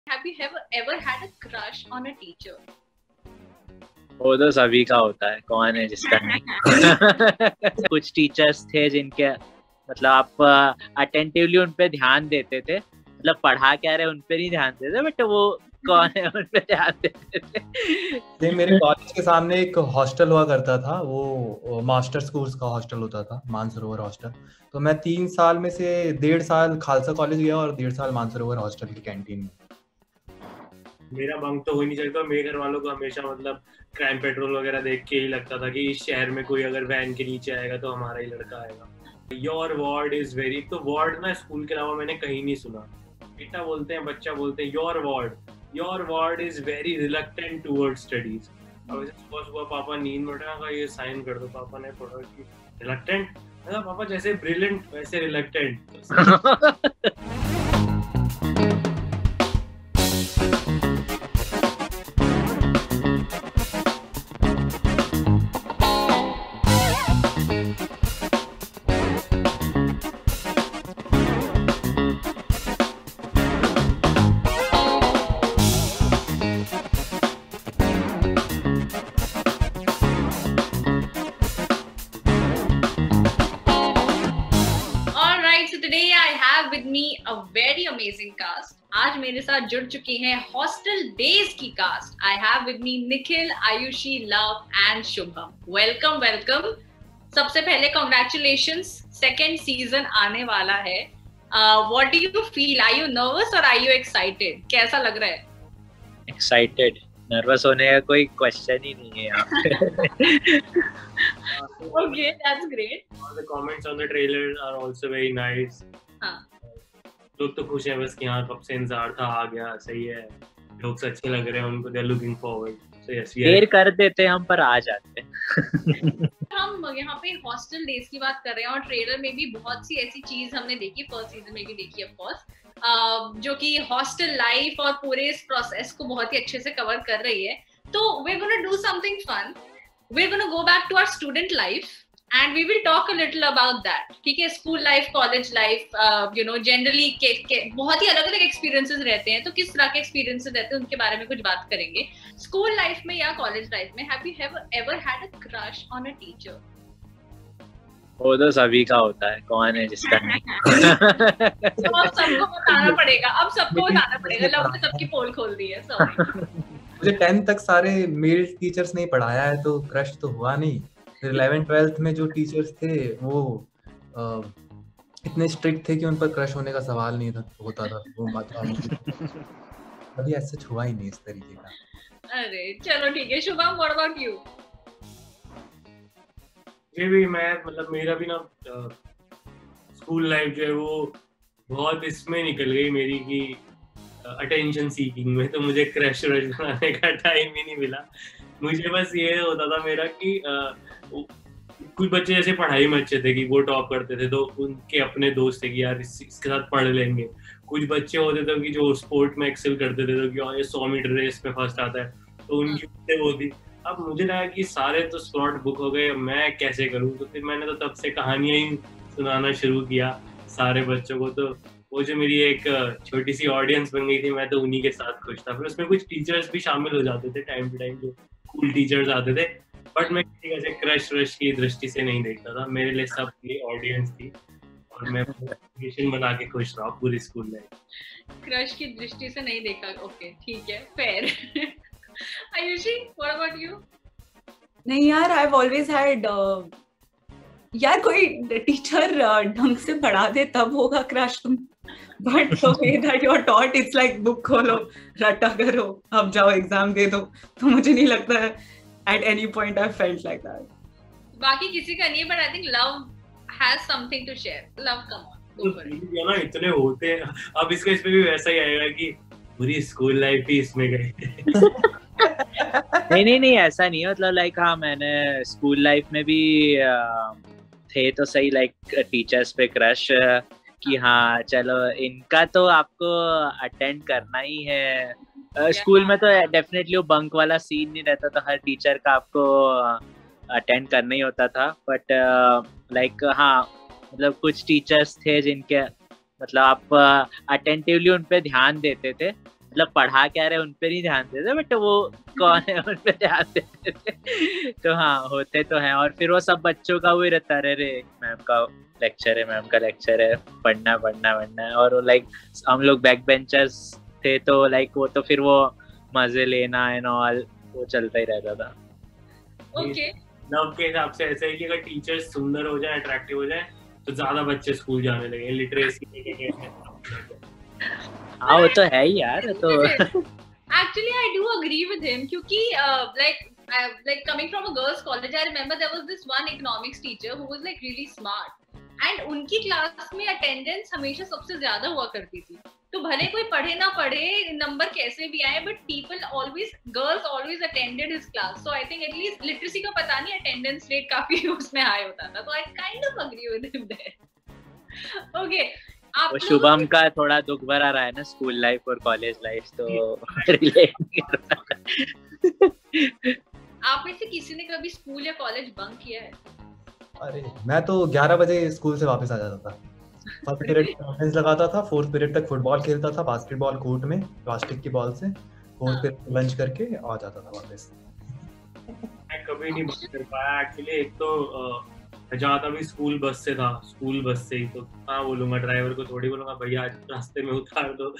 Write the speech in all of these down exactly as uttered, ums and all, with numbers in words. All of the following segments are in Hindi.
Have you ever ever had a crush on a teacher? वो तो सभी का होता है, कौन है जिसका नहीं। कुछ टीचर्स थे जिनके मतलब आप अटेंटिवली उन पे ध्यान देते थे, मतलब पढ़ा क्या रहे उन पे नहीं ध्यान देते, बट वो कौन है उन पे ध्यान देते थे। मेरे कॉलेज के सामने एक हॉस्टल हुआ करता था, वो मास्टर स्कूल्स का हॉस्टल होता था, मानसरोवर हॉस्टल। तो मैं तीन साल में से डेढ़ साल खालसा कॉलेज गया और डेढ़ साल मानसरोवर हॉस्टल की कैंटीन में। मेरा बंक तो हो ही नहीं सकता। मेरे घर वालों को हमेशा मतलब क्राइम पेट्रोल वगैरह देख के ही लगता था कि इस शहर में कोई अगर वैन के नीचे आएगा तो हमारा ही लड़का आएगा। योर वार्ड इज वेरी, तो वार्ड ना स्कूल के अलावा मैंने कहीं नहीं सुना। बेटा बोलते हैं, बच्चा बोलते हैं your ward, your ward is very reluctant toward studies. अब ऐसे सुबह सुबह पापा नींद में उठा, ये साइन कर दो। पापा ने पढ़ा कि रिलक्टेंट, मतलब पापा जैसे ब्रिलियंट वैसे reluctant. with me a very amazing cast. आज मेरे साथ जुड़ चुकी हैं हॉस्टल डेज की cast. I have with me Nikhil, Ayushi, Luv and Shubham. Welcome welcome. सबसे पहले congratulations, सेकेंड सीजन आने वाला है. What do you feel? Are you nervous or are you excited? कैसा लग रहा है? Excited. नर्वस होने का कोई क्वेश्चन ही नहीं है यहाँ पे. Okay, that's great. All the comments on the trailer are also very nice. हाँ. लोग तो खुश है बस कि हाँ कब से इंतजार था, आ गया, सही है. लोग अच्छे लग रहे हैं, उनको they are looking forward. So yes, देर कर देते हम पर आ जाते. हम यहाँ पे हॉस्टल डेज की बात कर रहे हैं और ट्रेलर में भी बहुत सी ऐसी चीज हमने देखी, फर्स्ट सीजन में भी देखी ऑफ कोर्स, जो कि हॉस्टल लाइफ और पूरे इस प्रोसेस को बहुत ही अच्छे से कवर कर रही है. तो we are gonna do something fun. We are gonna go back to our student life and we will talk a little about that. ठीक है, school life, college life, you know generally के, के बहुत ही अलग अलग एक्सपीरियंसेस रहते हैं, तो किस तरह के एक्सपीरियंसेस रहते हैं उनके बारे में कुछ बात करेंगे. स्कूल लाइफ में या कॉलेज लाइफ में have you ever had a crush on a teacher? वो तो सभी का होता है, कौन है जिसका नहीं. तो अब सबको बताना पड़ेगा, अब सबको बताना पड़ेगा. लव ने सबकी पोल खोल दी है. सॉरी. मुझे टेंथ तक सारे मेल टीचर्स ने पढ़ाया है, तो क्रश तो हुआ नहीं. फिर इलेवेंथ ट्वेल्थ में जो टीचर्स थे वो आ, इतने स्ट्रिक्ट थे कि उन पर क्रश होने का सवाल नहीं था, होता था. वो मतलब अभी ऐसा हुआ ही नहीं इस तरीके का. अरे चलो ठीक है. Shubham, what about you? ये भी मैं मतलब मेरा भी ना स्कूल लाइफ जो है वो बहुत इसमें निकल गई मेरी की अटेंशन सीकिंग में. तो मुझे क्रश रश बनाने का टाइम ही नहीं मिला. मुझे बस ये होता था मेरा कि कुछ बच्चे जैसे पढ़ाई में अच्छे थे कि वो टॉप करते थे, तो उनके अपने दोस्त थे कि यार इस, इसके साथ पढ़ लेंगे. कुछ बच्चे होते थे कि जो स्पोर्ट में एक्सेल करते थे, तो कि ये सौ मीटर रेस में फर्स्ट आता है, तो उनकी वो थी. अब मुझे लगा कि सारे तो स्लॉट बुक हो गए, मैं कैसे करूं. तो फिर मैंने तो तब से कहानियां ही सुनाना शुरू किया सारे बच्चों को. तो वो जो मेरी एक छोटी सी ऑडियंस बन गई थी, मैं तो उन्हीं के साथ खुश था. फिर उसमें कुछ टीचर्स भी शामिल हो जाते थे टाइम टू टाइम, जो कूल टीचर्स आते थे. बट मैं किसी ऐसे क्रश रश की दृष्टि से नहीं देखता था. मेरे लिए सब ये ऑडियंस थी और मैं रिलेशन बना के खुश रहा पूरी स्कूल लाइफ. क्रश की दृष्टि से नहीं देखा. ओके ठीक है, fair. Ayushi, what about you? नहीं यार, आई हैव ऑलवेज हैड, यार कोई टीचर ढंग से पढ़ा दे तब होगा क्रश. तुम but the way that you are taught, it's like book खोलो, रटा करो, अब जाओ एग्जाम दे दो. तो मुझे नहीं लगता है at any point I felt like that. बाकी किसी का नहीं, but I think love has something to share. Love, come on, go for it. ये ना इतने होते हैं. अब इसका इस पे भी वैसा ही आएगा कि पूरी स्कूल लाइफ ही इसमें गई. नहीं नहीं नहीं ऐसा नहीं है. मतलब लाइक हाँ, मैंने स्कूल लाइफ में भी थे तो सही, लाइक टीचर्स पे क्रश कि हाँ चलो इनका तो आपको अटेंड करना ही है. स्कूल uh, में तो डेफिनेटली वो बंक वाला सीन नहीं रहता था, हर टीचर का आपको अटेंड uh, करना ही होता था. बट लाइक uh, हाँ, मतलब कुछ टीचर्स थे जिनके मतलब आप अटेंटिवली uh, उन पे ध्यान देते थे, मतलब पढ़ा क्या रहे उन पे नहीं ध्यान देते, बट वो कौन है उन पे ध्यान देते थे। तो हाँ होते तो हैं। और फिर वो सब बच्चों का वही रहता है, रे मैम का लेक्चर है, मैम का लेक्चर है, पढ़ना पढ़ना पढ़ना है। और लाइक हम लोग बैक बेंचर्स थे तो लाइक वो तो फिर वो मजे लेना एंड ऑल वो चलता ही रहता था। ओके लव के हिसाब से ऐसा है कि अगर टीचर्स सुंदर हो जाए, अट्रैक्टिव हो जाए, तो ज्यादा बच्चे स्कूल जाने लगे। लिटरेसी हाँ वो तो है ही यार। तो actually I do agree with him क्योंकि uh, like uh, like coming from a girls college, I remember there was this one economics teacher who was like really smart and उनकी क्लास में अटेंडेंस हमेशा सबसे ज्यादा हुआ करती थी। तो भले कोई पढ़े ना पढ़े, नंबर कैसे भी आए, but people always girls always attended his class. So I think at least literacy का पता नहीं, अटेंडेंस रेट काफी उसमें हाई होता था। तो I kind of agree with him there. Okay वो शुभम का थोड़ा दुख भरा रहा है ना स्कूल लाइफ और कॉलेज लाइफ, तो रिलेट नहीं कर रहा। आप में से किसी ने कभी स्कूल या कॉलेज बंक किया है? अरे मैं तो ग्यारह बजे स्कूल से वापस आ जाता था। फर्स्ट पीरियड अटेंडेंस लगाता था, फोर्थ पीरियड तक फुटबॉल खेलता था बास्केटबॉल कोर्ट में प्लास्टिक की बॉल से, फोर्थ पीरियड लंच करके आ जाता था वापस। मैं कभी नहीं बंक कर पाया एक्चुअली। एक तो मैं जाता भी स्कूल बस से था, स्कूल बस से ही, तो हाँ बोलूंगा ड्राइवर को, थोड़ी बोलूंगा भैया रास्ते में उतार दो।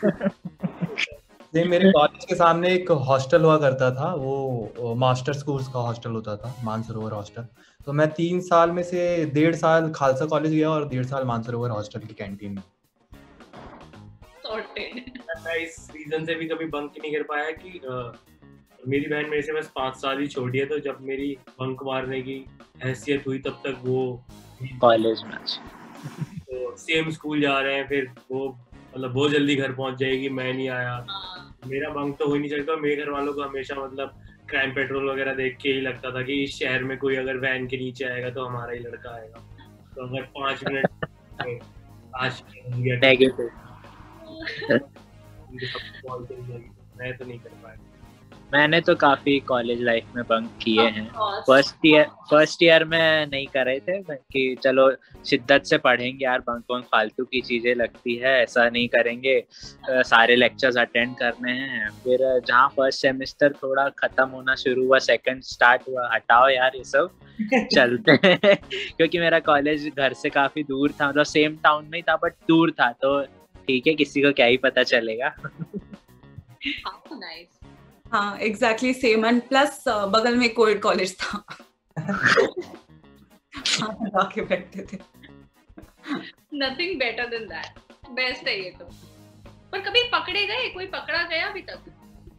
मेरे कॉलेज के सामने एक हॉस्टल हुआ करता था, वो मास्टर स्कूल्स का हॉस्टल होता था, मानसरोवर हॉस्टल। तो मैं तीन साल में से डेढ़ साल खालसा कॉलेज गया और डेढ़ साल मानसरोवर हॉस्टल की कैंटीन में। मैं इस रीजन से भी कभी बंक नहीं कर पाया कि uh, मेरी बहन मेरे से बस पाँच साल ही छोटी है, तो जब मेरी बंक मारने की हैसियत हुई तब तक वो कॉलेज में तो सेम स्कूल जा रहे हैं, फिर वो मतलब बहुत जल्दी घर पहुंच जाएगी, मैं नहीं आया। मेरा बंक तो हो ही नहीं सकता। मेरे घर वालों को हमेशा मतलब क्राइम पेट्रोल वगैरह देख के ही लगता था कि इस शहर में कोई अगर वैन के नीचे आएगा तो हमारा ही लड़का आएगा। तो अगर पाँच मिनट आज नेगेटिव मैं तो नहीं कर पाया। मैंने तो काफी कॉलेज लाइफ में बंक किए हैं। फर्स्ट ईयर फर्स्ट ईयर में नहीं कर रहे थे कि चलो शिद्दत से पढ़ेंगे यार, बंक बंक फालतू की चीजें लगती है, ऐसा नहीं करेंगे, सारे लेक्चर्स अटेंड करने हैं। फिर जहाँ फर्स्ट सेमेस्टर थोड़ा खत्म होना शुरू हुआ, सेकंड स्टार्ट हुआ, हटाओ यार ये सब चलते हैं। क्योंकि मेरा कॉलेज घर से काफी दूर था, मतलब सेम टाउन में ही था बट दूर था, तो ठीक है किसी को क्या ही पता चलेगा। नाइस। हाँ एग्जैक्टली सेम, एंड प्लस बगल में कोविड कॉलेज था। हाँ आके बैठते थे। Nothing better than that, best है ये तो। पर कभी पकड़े गए? कोई पकड़ा गया अभी तक?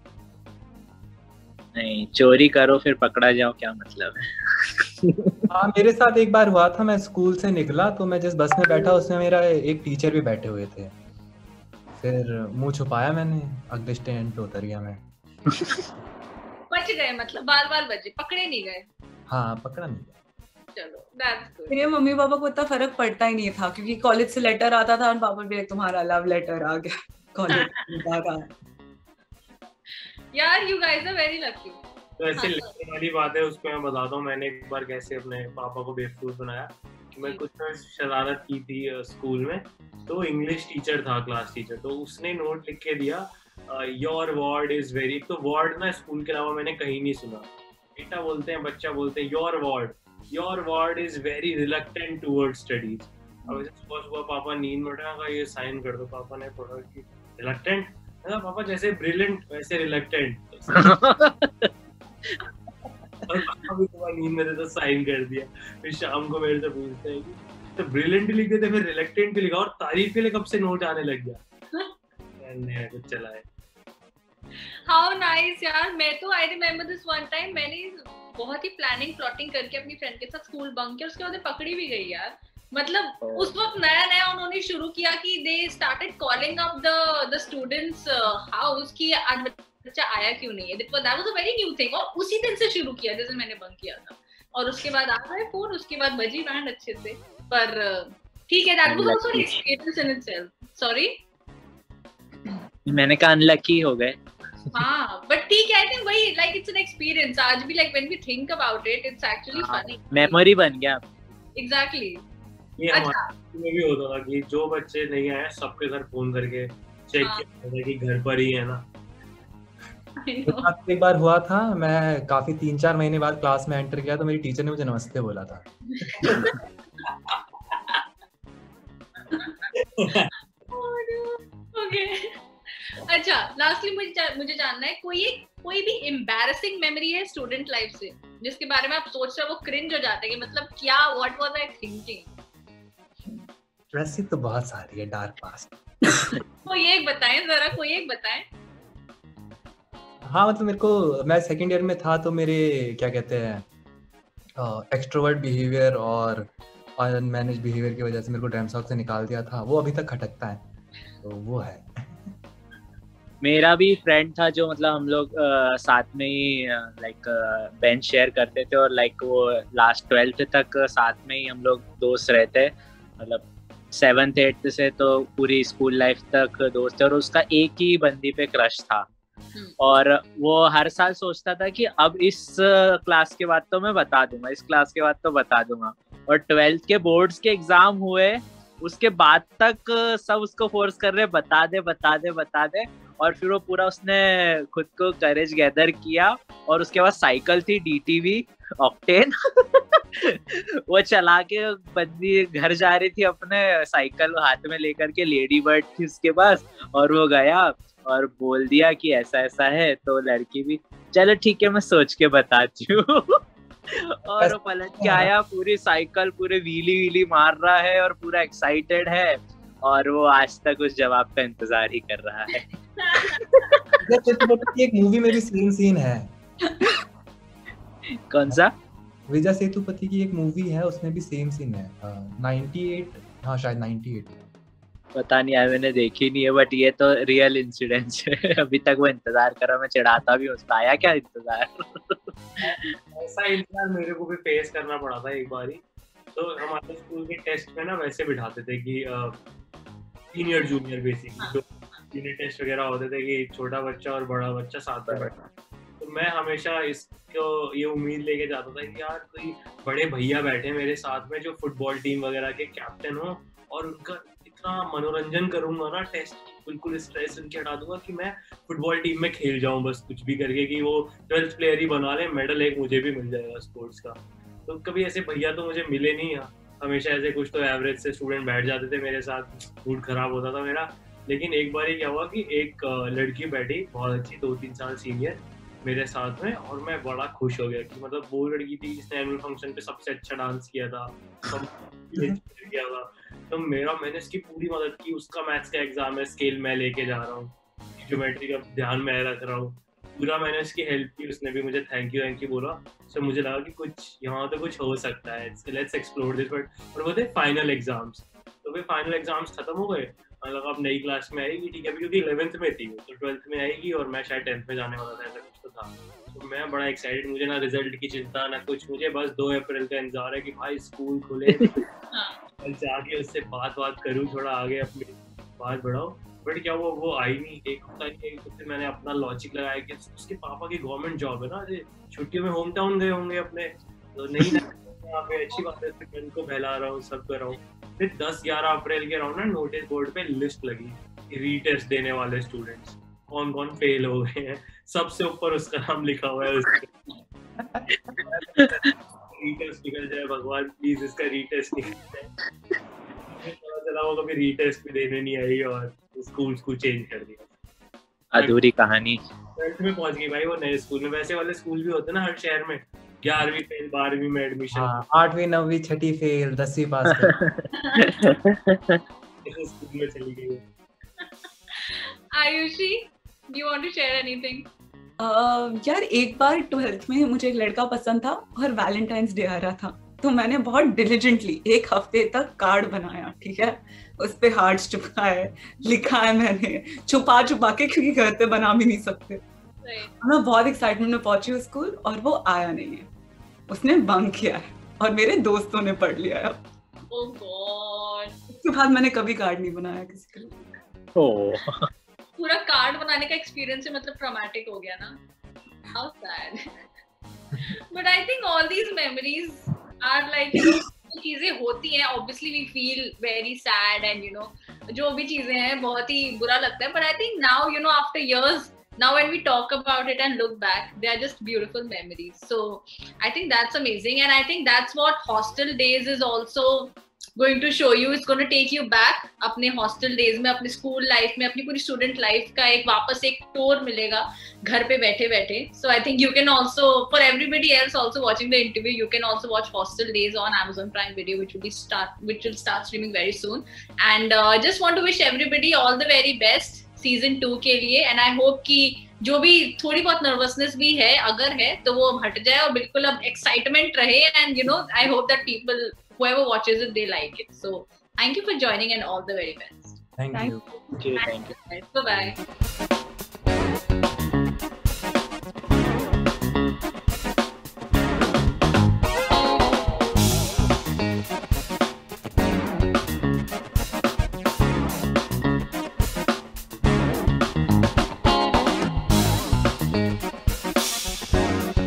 नहीं, चोरी करो फिर पकड़ा जाओ, क्या मतलब है। हाँ मेरे साथ एक बार हुआ था, मैं स्कूल से निकला तो मैं जिस बस में बैठा उसमें मेरा एक टीचर भी बैठे हुए थे। फिर मुंह छुपाया मैंने, अगले स्टैंड पे उतर गया मैं। बच गए मतलब, बाल बाल बचे, पकड़े नहीं गए। हाँ पकड़ा नहीं गया। चलो दैट्स गुड। मेरे मम्मी पापा को इतना फर्क पड़ता ही नहीं था क्योंकि कॉलेज से लेटर आता था और पापा भी तुम्हारा लव लेटर आ गया कॉलेज। यार you guys are very lucky. तो ऐसे लेटर वाली बात है, उसको मैं बताता हूँ। मैंने एक बार कैसे अपने पापा को बेवकूफ बनाया कि मैं कुछ शरारत की थी स्कूल में। तो इंग्लिश टीचर था, क्लास टीचर, तो उसने नोट लिख के दिया योर वर्ड इज वेरी, तो वर्ड ना स्कूल के अलावा मैंने कहीं नहीं सुना। बेटा बोलते हैं, बच्चा बोलते हैं your word your word is very reluctant towards studies. अब ऐसे सुबह सुबह पापा नींद में उठा, ये साइन कर दो। पापा ने पढ़ा कि रिलक्टेंट, मतलब पापा जैसे ब्रिलियंट वैसे रिलक्टेंट। और पापा भी सुबह नींद में थे तो साइन कर दिया। फिर शाम को मेरे से पूछते हैं कि तो ब्रिलियंट लिख देते, फिर रिलक्टेंट भी लिखा, और तारीफ के लिए कब से नोट आने लग गया। मैंने कुछ चला है। How nice यार। मैं तो I remember this one time, मैंने बहुत ही प्लानिंग प्लॉटिंग करके अपनी फ्रेंड के साथ स्कूल बंक किया, उसके बाद पकड़ी भी गई यार। मतलब oh. उस वक्त नया नया उन्होंने शुरू किया कि they started calling up the the students house कि आज बच्चा आया क्यों नहीं है। That was a very new thing, और उसी दिन से शुरू किया जैसे मैंने बंक किया था। और उसके बाद आ गए फोन, उसके बाद बजी बैंड अच्छे से। पर ठीक है, that was also an experience in itself. Sorry? मैंने कहा अनलकी हो गए। हाँ बट ठीक है, आई थिंक वही लाइक इट्स एन एक्सपीरियंस। आज भी like when we think about it, it's actually funny, memory बन गया। एग्जैक्टली। ये हमारे में भी होता था कि जो बच्चे नहीं आए सबके घर फोन करके चेक हाँ। किया था कि घर पर ही है ना। मेरे साथ एक बार हुआ था, मैं काफी तीन चार महीने बाद क्लास में एंटर किया तो मेरी टीचर ने मुझे नमस्ते बोला था। ओके, अच्छा लास्टली मुझे जा, मुझे जानना है कोई एक कोई भी एम्बैरेसिंग मेमोरी है स्टूडेंट लाइफ से जिसके बारे में आप सोच रहे हो वो क्रिंज हो जाते हैं कि मतलब क्या व्हाट वाज आई थिंकिंग? वैसे तो बहुत सारी है डार्क पास्ट। कोई एक बताएं जरा, कोई एक बताएं। हाँ मतलब मेरे को, मैं सेकंड ईयर में था तो मेरे क्या कहते हैं एक्सट्रोवर्ट बिहेवियर और अनमैनेज बिहेवियर की वजह से मेरे को ड्रैमसॉक से निकाल दिया था, वो अभी तक खटकता है, तो वो है। मेरा भी फ्रेंड था जो मतलब हम लोग uh, साथ में ही लाइक बेंच शेयर करते थे और लाइक वो लास्ट ट्वेल्थ तक साथ में ही हम लोग दोस्त रहते, मतलब सेवन्थ एट्थ से तो पूरी स्कूल लाइफ तक दोस्त थे और उसका एक ही बंदी पे क्रश था और वो हर साल सोचता था कि अब इस क्लास के बाद तो मैं बता दूंगा, इस क्लास के बाद तो बता दूंगा, और ट्वेल्थ के बोर्ड्स के एग्जाम हुए उसके बाद तक सब उसको फोर्स कर रहे बता दे बता दे बता दे, और फिर वो पूरा उसने खुद को करेज गैदर किया और उसके बाद साइकिल थी डीटीवी ऑक्टेन वो चला के बंदी घर जा रही थी अपने साइकिल हाथ में लेकर के, लेडी बर्ड थी उसके पास, और वो गया और बोल दिया कि ऐसा ऐसा है, तो लड़की भी चलो ठीक है मैं सोच के बताती हूँ और वो पलट के आया, पूरी साइकिल पूरे व्हीली व्हीली मार रहा है और पूरा एक्साइटेड है और वो आज तक उस जवाब का इंतजार ही कर रहा है। एक मूवी में भी सेम सीन है। कौन सा? विजय सेतुपति की एक मूवी है, उसमें भी सेम सीन है। अट्ठानवे, हाँ शायद अट्ठानवे। पता नहीं यार, मैंने देखी नहीं है, बट ये तो रियल इंसिडेंस है। अभी तक वो इंतजार कर रहा, मैं चिढ़ाता भी हूँ उसका, आया क्या इंतजार? ऐसा इंतजार मेरे को भी फेस करना पड़ा था एक बारी। तो हमारे स्कूल के टेस्ट में ना वैसे बिठाते थे कि सीनियर जूनियर बेसिकली जो सीनियर टेस्ट वगैरह होते थे कि छोटा बच्चा और बड़ा बच्चा साथ में बैठा। तो मैं हमेशा इसको ये उम्मीद लेके जाता था कि यार कोई बड़े भैया बैठे मेरे साथ में जो फुटबॉल टीम वगैरह के कैप्टन हो और उनका इतना मनोरंजन करूंगा ना, टेस्ट बिल्कुल स्ट्रेस उनके हटा दूंगा कि मैं फुटबॉल टीम में खेल जाऊं बस कुछ भी करके, कि वो ट्वेल्थ प्लेयर ही बना ले, मेडल एक मुझे भी मिल जाएगा स्पोर्ट्स का। तो कभी ऐसे भैया तो मुझे मिले नहीं है, हमेशा ऐसे कुछ तो एवरेज से स्टूडेंट बैठ जाते थे मेरे साथ, मूड खराब होता था मेरा। लेकिन एक बार क्या हुआ कि एक लड़की बैठी बहुत अच्छी, दो तीन साल सीनियर मेरे साथ में, और मैं बड़ा खुश हो गया कि मतलब वो लड़की थी जिसने एनुअल फंक्शन पे सबसे अच्छा डांस किया था, सब किया था। तो मेरा मैंने इसकी पूरी मदद की, उसका मैथ्स का एग्जाम है, स्केल मैं लेके जा रहा हूँ, ज्योमेट्री का ध्यान मैं रख रहा हूँ, पूरा मैंने उसकी हेल्प की, उसने भी मुझे थैंक यू थैंक यू बोला। सो मुझे लगा कि कुछ यहाँ तो कुछ हो सकता है, लेट्स एक्सप्लोर दिस। बट और वो थे फाइनल एग्जाम्स, तो फिर फाइनल एग्जाम्स खत्म हो गए, मतलब अब नई क्लास में आएगी, ठीक है, क्योंकि इलेवेंथ में थी तो ट्वेल्थ में आएगी और मैं शायद टेंथ में जाने वाला था, ऐसा कुछ तो था। तो मैं बड़ा एक्साइटेड, मुझे ना रिजल्ट की चिंता ना कुछ, मुझे बस दो अप्रैल का इंतजार है कि भाई स्कूल खुले कल जाके उससे बात बात करूँ, थोड़ा आगे अपनी बात बढ़ाओ। बट क्या वो वो आई नहीं, एक हफ्ता एक हफ्ते मैंने अपना लॉजिक लगाया कि उसके पापा की गवर्नमेंट जॉब है ना, छुट्टियों में होम टाउन गए होंगे अपने, तो नहीं ना यहाँ पे अच्छी बात है, फ्रेंड को फैला रहा हूँ, सब कर रहा हूँ। फिर दस ग्यारह अप्रैल के राउंड ना नोटिस बोर्ड पे लिस्ट लगी रीटेस्ट देने वाले स्टूडेंट्स, कौन कौन फेल हो गए हैं, सबसे ऊपर उसका नाम लिखा हुआ है रीटेस्ट निकल जाए भगवान प्लीज, इसका रीटेस्ट निकल जाए। पता चला वो कभी रीटेस्ट भी देने नहीं आई और स्कूल स्कूल चेंज कर दिया। अधूरी कहानी। ट्वेल्थ में पहुंच गई भाई वो नए स्कूल में, वैसे वाले स्कूल भी होते हैं ना हर शहर में, ग्यारहवीं फेल, बारहवीं में एडमिशन, हाँ, आठवीं नौवीं छठी फेल, दसवीं पास स्कूल में चली गई। Ayushi, do you want to share anything? uh, यार एक बार ट्वेल्थ में मुझे एक लड़का पसंद था और वैलेंटाइंस डे आ रहा था, तो मैंने बहुत डिलिजेंटली एक हफ्ते तक कार्ड बनाया, ठीक है, उस पे हार्ट्स चिपकाए, लिखा है मैंने छुपा छुपा के, क्योंकि घर पे बना भी नहीं सकते। मैं बहुत एक्साइटमेंट में पहुंची स्कूल और वो आया नहीं है, उसने बंक किया है और मेरे दोस्तों ने पढ़ लिया है। oh God. उसके बाद मैंने कभी कार्ड नहीं बनाया किसी के लिए। oh. पूरा कार्ड बनाने का एक्सपीरियंस मतलब ट्रॉमेटिक हो गया ना, how sad. But I think all these memories are like, you know, चीजें होती हैं, obviously we feel very sad and you know जो भी चीजें हैं बहुत ही बुरा लगता है, but I think now, you know, after years, now when we talk about it and look back, they are just beautiful memories. So I think that's amazing, and I think that's what hostel days is also going to show you. It's going to take you back अपने hostel days में, अपने school life में, अपनी पूरी student life का एक वापस एक tour मिलेगा घर पे बैठे बैठे. So I think you can also, for everybody else also watching the interview, you can also watch Hostel Days on Amazon Prime Video, which will be start which will start streaming very soon. And I uh, just want to wish everybody all the very best season two के लिए. And I hope कि जो भी थोड़ी बहुत nervousness भी है अगर है तो वो हट जाए और बिल्कुल अब excitement रहे. And you know, I hope that people, whoever watches it, they like it. So thank you for joining and all the very best. Thank, Thank you. Thank you. Thank you. Bye bye.